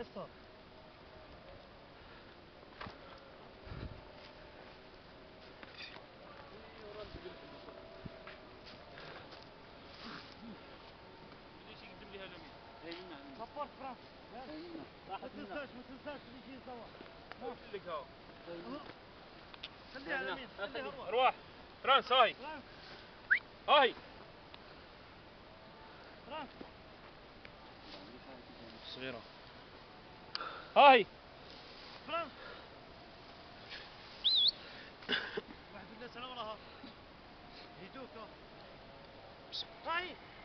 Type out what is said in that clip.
الصوت. صبرت فرانس. ما تنساش اللي يجي يصور. قلت لك اهو. خليها على اليمين، خليها ارواح. فرانس هاي. هاي. فرانس. صغيرة. هاي. فرانس. واحد من الناس على وراها. هيدوك. هاي.